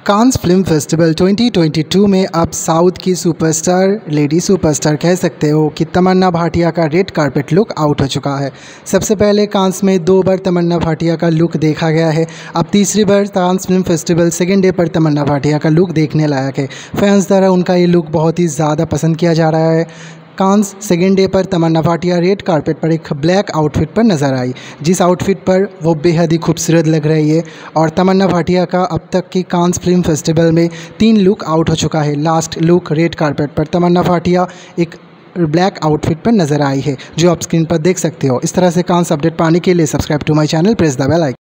कांस film festival 2022 में अब south की सुपरस्टार, लेडी सुपरस्टार कह सकते हो कि तमन्ना भाटिया का रेड कारपेट लुक आउट हो चुका है। सबसे पहले कांस में 2 बार तमन्ना भाटिया का लुक देखा गया है। अब तीसरी बार Cannes film festival second day पर तमन्ना भाटिया का लुक देखने लायक है। फैंस द्वारा उनका ये लुक बहुत ही ज़्यादा पसंद किया जा रहा है। कांस सेकेंड डे पर तमन्ना भाटिया रेड कारपेट पर एक ब्लैक आउटफिट पर नज़र आई, जिस आउटफिट पर वो बेहद ही खूबसूरत लग रही है। और तमन्ना भाटिया का अब तक की कांस फिल्म फेस्टिवल में 3 लुक आउट हो चुका है। लास्ट लुक रेड कारपेट पर तमन्ना भाटिया एक ब्लैक आउटफिट पर नज़र आई है, जो आप स्क्रीन पर देख सकते हो। इस तरह से कांस अपडेट पाने के लिए subscribe to my channel, press the bell icon.